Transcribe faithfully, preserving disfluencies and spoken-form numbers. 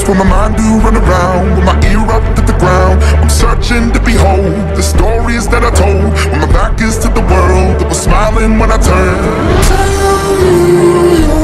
for my mind to run around, with my ear up to the ground. I'm searching to behold the stories that I told when my back is to the world that was smiling when I turned. Tell me